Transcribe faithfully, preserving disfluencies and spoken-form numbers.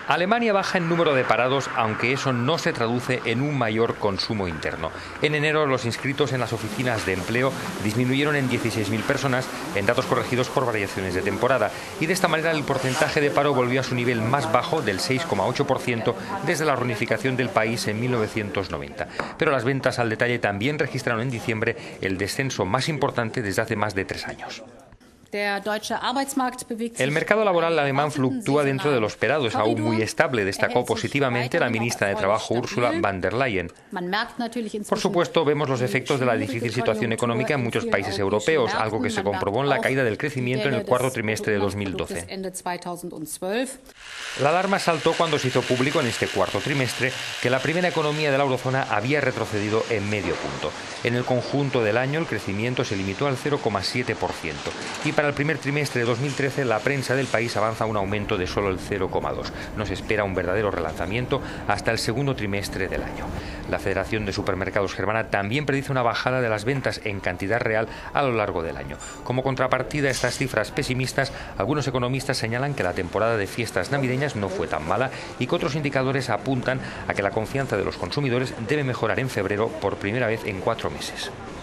Alemania baja en número de parados, aunque eso no se traduce en un mayor consumo interno. En enero, los inscritos en las oficinas de empleo disminuyeron en dieciséis mil personas, en datos corregidos por variaciones de temporada, y de esta manera el porcentaje de paro volvió a su nivel más bajo del seis coma ocho por ciento desde la reunificación del país en mil novecientos noventa. Pero las ventas al detalle también registraron en diciembre el descenso más importante desde hace más de tres años. El mercado laboral alemán fluctúa dentro de lo esperado, es aún muy estable, destacó positivamente la ministra de Trabajo Ursula von der Leyen. Por supuesto, vemos los efectos de la difícil situación económica en muchos países europeos, algo que se comprobó en la caída del crecimiento en el cuarto trimestre de dos mil doce. La alarma saltó cuando se hizo público en este cuarto trimestre que la primera economía de la eurozona había retrocedido en medio punto. En el conjunto del año el crecimiento se limitó al cero coma siete por ciento y para el primer trimestre de dos mil trece la prensa del país avanza un aumento de solo el cero coma dos. No se espera un verdadero relanzamiento hasta el segundo trimestre del año. La Federación de Supermercados Germana también predice una bajada de las ventas en cantidad real a lo largo del año. Como contrapartida a estas cifras pesimistas, algunos economistas señalan que la temporada de fiestas navideñas no fue tan mala y que otros indicadores apuntan a que la confianza de los consumidores debe mejorar en febrero por primera vez en cuatro meses.